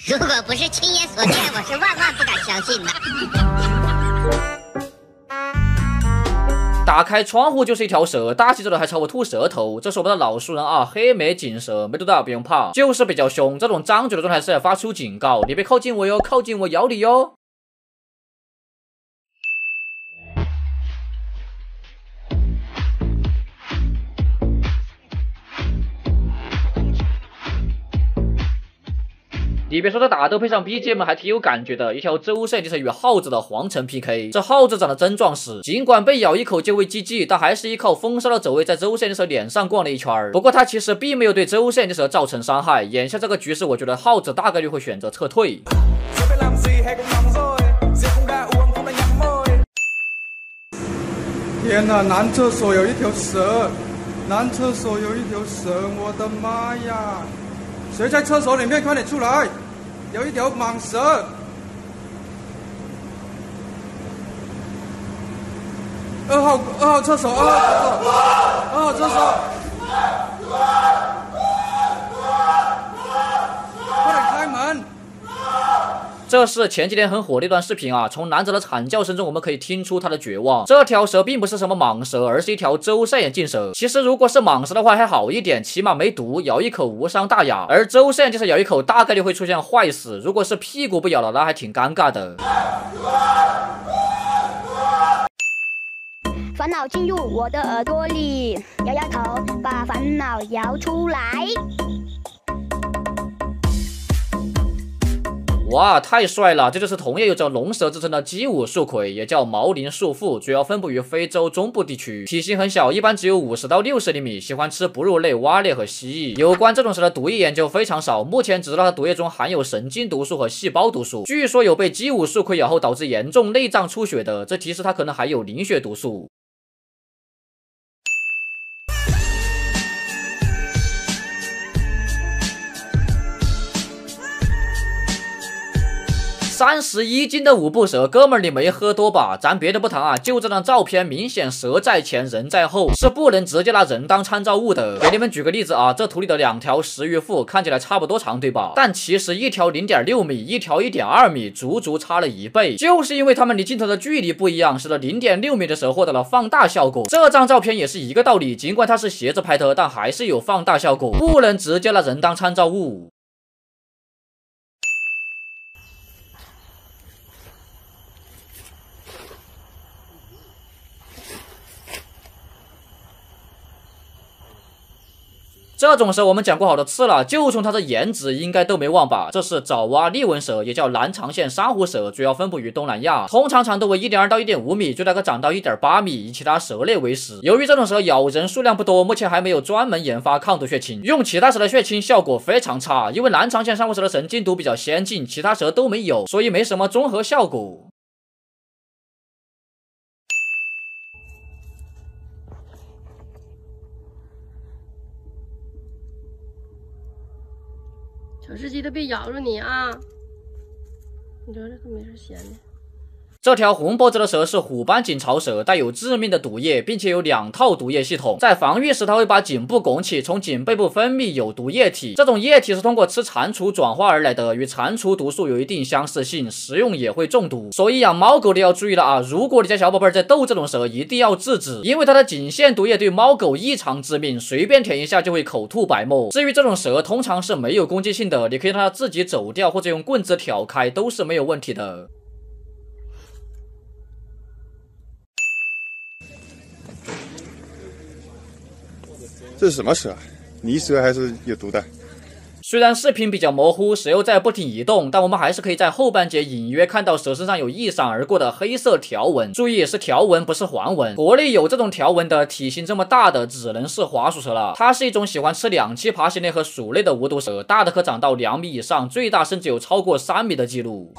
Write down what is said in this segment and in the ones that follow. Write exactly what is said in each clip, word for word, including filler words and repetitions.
如果不是亲眼所见，我是万万不敢相信的。 打开窗户就是一条蛇，大起走的还朝我吐舌头，这是我们的老熟人啊，黑眉锦蛇，没多大不用怕，就是比较凶，这种张嘴的状态是要发出警告，你别靠近我哟，靠近我咬你哟。你别说，这打斗配上 B G M 还挺有感觉的。一条周赛就是与耗子的皇城 P K， 这耗子长得真壮实，尽管被咬一口就会 G G， 但还是依靠风骚的走位在周赛的时候脸上逛了一圈。不过他其实并没有对周赛的时候造成伤害。眼下这个局势，我觉得耗子大概率会选择撤退。 天哪，男厕所有一条蛇，男厕所有一条蛇，我的妈呀！谁在厕所里面？快点出来！有一条蟒蛇。二号二号厕所，二号厕所，二号厕所。快点开门！ 这是前几天很火的一段视频啊，从男子的惨叫声中我们可以听出他的绝望。这条蛇并不是什么蟒蛇，而是一条周晒眼镜蛇。其实如果是蟒蛇的话还好一点，起码没毒，咬一口无伤大雅。而周晒眼镜蛇咬一口大概率会出现坏死，如果是屁股不咬了，那还挺尴尬的。 烦恼进入我的耳朵里，摇摇头，把烦恼摇出来。 哇，太帅了！这就是同样有着龙蛇之称的基武树葵，也叫毛鳞树妇，主要分布于非洲中部地区，体型很小，一般只有五十到六十厘米，喜欢吃哺乳类蛙类和蜥蜴。有关这种蛇的毒液研究非常少，目前只知道它毒液中含有神经毒素和细胞毒素，据说有被基武树葵咬后导致严重内脏出血的，这提示它可能还有凝血毒素。三十一斤的五步蛇，哥们儿你没喝多吧？咱别的不谈啊，就这张照片，明显蛇在前人在后，是不能直接拿人当参照物的。给你们举个例子啊，这图里的两条石鱼腹看起来差不多长，对吧？但其实一条 零点六米，一条 一点二米，足足差了一倍。就是因为它们离镜头的距离不一样，使得 零点六米的蛇获得了放大效果。这张照片也是一个道理，尽管它是斜着拍的，但还是有放大效果，不能直接拿人当参照物。这种蛇我们讲过好多次了，就从它的颜值应该都没忘吧。这是爪哇利纹蛇，也叫南长线珊瑚蛇，主要分布于东南亚，通常长度为 一点二到一点五米，最大可长到 一点八米，以其他蛇类为食。由于这种蛇咬人数量不多，目前还没有专门研发抗毒血清，用其他蛇的血清效果非常差，因为南长线珊瑚蛇的神经毒比较先进，其他蛇都没有，所以没什么综合效果。 小吃鸡，它别咬着你啊！你瞅瞅，它没事闲的。 这条红脖子的蛇是虎斑锦巢蛇，带有致命的毒液，并且有两套毒液系统。在防御时，它会把颈部拱起，从颈背部分泌有毒液体。这种液体是通过吃蟾蜍转化而来的，与蟾蜍毒素有一定相似性，食用也会中毒。所以养猫狗的要注意了啊！如果你家小宝贝在逗这种蛇，一定要制止，因为它的颈腺毒液对猫狗异常致命，随便舔一下就会口吐白沫。至于这种蛇，通常是没有攻击性的，你可以让它自己走掉，或者用棍子挑开，都是没有问题的。 这是什么蛇？泥蛇还是有毒的？ 虽然视频比较模糊，蛇又在不停移动，但我们还是可以在后半截隐约看到蛇身上有一闪而过的黑色条纹。注意，是条纹，不是环纹。国内有这种条纹的，体型这么大的，只能是滑鼠蛇了。它是一种喜欢吃两栖爬行类和鼠类的无毒蛇，大的可长到两米以上，最大甚至有超过三米的记录。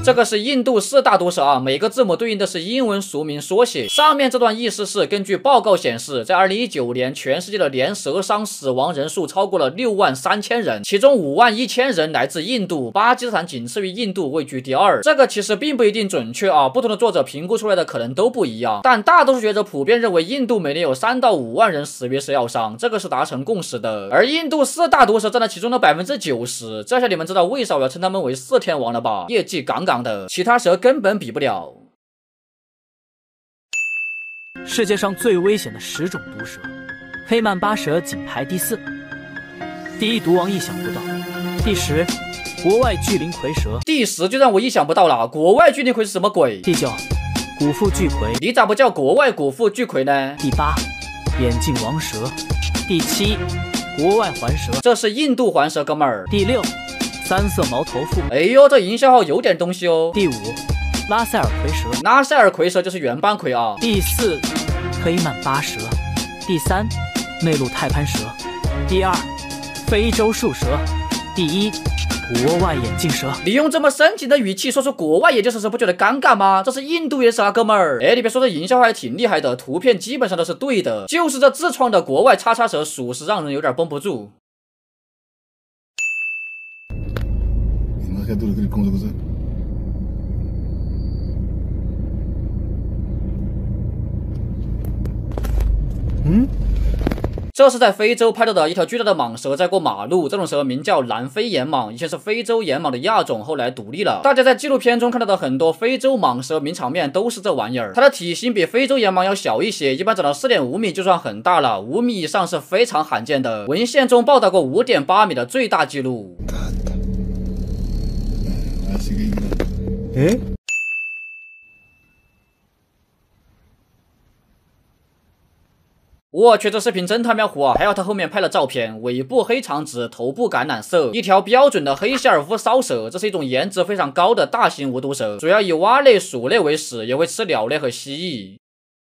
这个是印度四大毒蛇啊，每个字母对应的是英文俗名缩写。上面这段意思是，根据报告显示，在二零一九年，全世界的年蛇伤死亡人数超过了六万三千人，其中五万一千人来自印度，巴基斯坦仅次于印度，位居第二。这个其实并不一定准确啊，不同的作者评估出来的可能都不一样，但大多数学者普遍认为印度每年有三到五万人死于蛇咬伤，这个是达成共识的。而印度四大毒蛇占了其中的百分之九十，这下你们知道为啥我要称他们为四天王了吧？业绩杠杠的，其他蛇根本比不了。 世界上最危险的十种毒蛇，黑曼巴蛇仅排第四。第一毒王意想不到。第十，国外巨鳞蝰蛇。 第十就让我意想不到了，国外巨鳞蝰是什么鬼？ 第九，古腹巨蝰。 你咋不叫国外古腹巨蝰呢？ 第八，眼镜王蛇。第七，国外环蛇。 这是印度环蛇，哥们儿。 第六，三色毛头腹。 哎呦，这营销号有点东西哦。 第五，拉塞尔蝰蛇。 拉塞尔蝰蛇就是原斑蝰啊。 第四，黑曼巴蛇。第三，内陆泰攀蛇。第二，非洲树蛇。第一，国外眼镜蛇。 你用这么深情的语气说出国外眼镜蛇，不觉得尴尬吗？这是印度眼蛇啊，哥们儿。哎，你别说，这营销还挺厉害的，图片基本上都是对的，就是这自创的国外叉叉蛇，属实让人有点绷不住。 嗯， 这是在非洲拍到的一条巨大的蟒蛇在过马路，这种蛇名叫南非眼蟒，以前是非洲眼蟒的亚种，后来独立了。大家在纪录片中看到的很多非洲蟒蛇名场面都是这玩意儿，它的体型比非洲眼蟒要小一些，一般长到 四点五米就算很大了，五米以上是非常罕见的。文献中报道过 五点八米的最大纪录。 诶， 我去，这视频真他喵糊啊！还有他后面拍了照片，尾部黑长直，头部橄榄色，一条标准的黑希尔夫骚蛇。这是一种颜值非常高的大型无毒蛇，主要以蛙类、鼠类为食，也会吃鸟类和蜥蜴。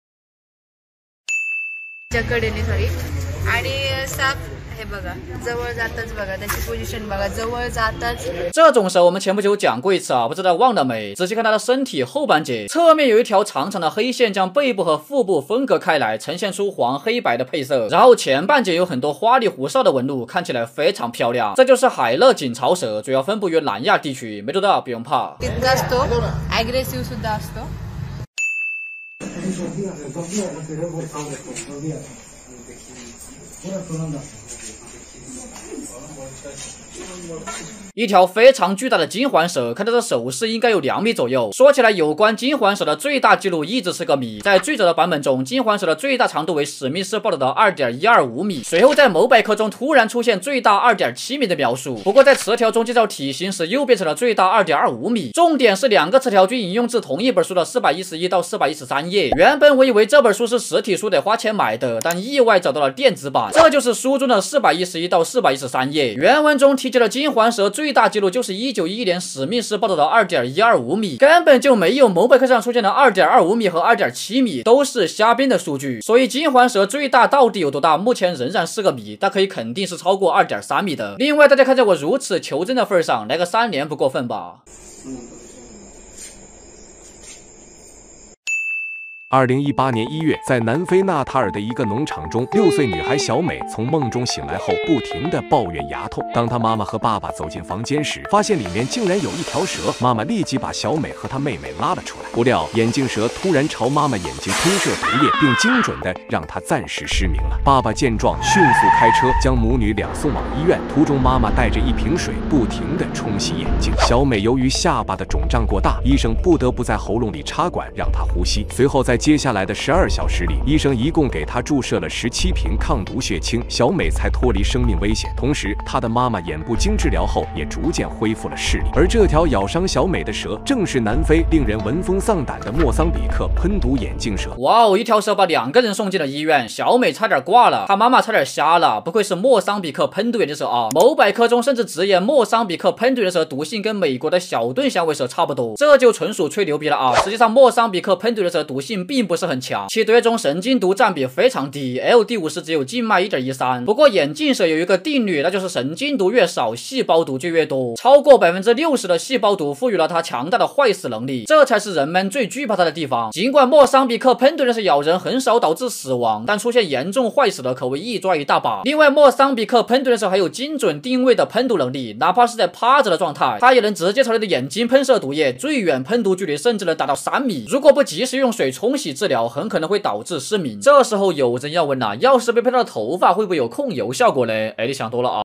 这种蛇我们前不久讲过一次啊，不知道忘了没？仔细看它的身体后半截，侧面有一条长长的黑线将背部和腹部分隔开来，呈现出黄黑白的配色。然后前半截有很多花里胡哨的纹路，看起来非常漂亮。这就是海勒锦巢蛇，主要分布于南亚地区，没多大，不用怕。一条非常巨大的金环蛇，看它的手势应该有两米左右。说起来，有关金环蛇的最大纪录一直是个谜。在最早的版本中，金环蛇的最大长度为史密斯报道的 二点一二五米，随后在某百科中突然出现最大 二点七米的描述。不过在词条中介绍体型时又变成了最大 二点二五米。重点是两个词条均引用自同一本书的四百一十一到四百一十三页。原本我以为这本书是实体书得花钱买的，但意外找到了电子版。这就是书中的四百一十一到四百一十三页。原文中提及的金环蛇最大纪录就是一九一一年史密斯报道的 二点一二五米，根本就没有某百科上出现的 二点二五米和 二点七米，都是瞎编的数据。所以金环蛇最大到底有多大，目前仍然是个谜，但可以肯定是超过 二点三米的。另外，大家看在我如此求真的份上，来个三连不过分吧。 二零一八年一月，在南非纳塔尔的一个农场中，六岁女孩小美从梦中醒来后，不停地抱怨牙痛。当她妈妈和爸爸走进房间时，发现里面竟然有一条蛇。妈妈立即把小美和她妹妹拉了出来。不料，眼镜蛇突然朝妈妈眼睛喷射毒液，并精准地让她暂时失明了。爸爸见状，迅速开车将母女俩送往医院。途中，妈妈带着一瓶水，不停地冲洗眼睛。小美由于下巴的肿胀过大，医生不得不在喉咙里插管让她呼吸。随后在接下来的十二小时里，医生一共给她注射了十七瓶抗毒血清，小美才脱离生命危险。同时，她的妈妈眼部经治疗后也逐渐恢复了视力。而这条咬伤小美的蛇，正是南非令人闻风丧胆的莫桑比克喷毒眼镜蛇。 哇哦，一条蛇把两个人送进了医院，小美差点挂了，她妈妈差点瞎了。不愧是莫桑比克喷毒眼镜蛇啊！某百科中甚至直言莫桑比克喷毒眼镜蛇毒性跟美国的小盾响尾蛇差不多，这就纯属吹牛逼了啊！实际上，莫桑比克喷毒眼镜蛇毒性并并不是很强，其毒液中神经毒占比非常低 ，L D 五十只有静脉 一点一三。不过眼镜蛇有一个定律，那就是神经毒越少，细胞毒就越多，超过百分之六十的细胞毒赋予了它强大的坏死能力，这才是人们最惧怕它的地方。尽管莫桑比克喷毒那些咬人很少导致死亡，但出现严重坏死的可谓一抓一大把。另外，莫桑比克喷毒的时候还有精准定位的喷毒能力，哪怕是在趴着的状态，它也能直接朝你的眼睛喷射毒液，最远喷毒距离甚至能达到三米。如果不及时用水冲洗治疗，很可能会导致失明。这时候有人要问了，要是被喷到头发，会不会有控油效果呢？哎，你想多了啊。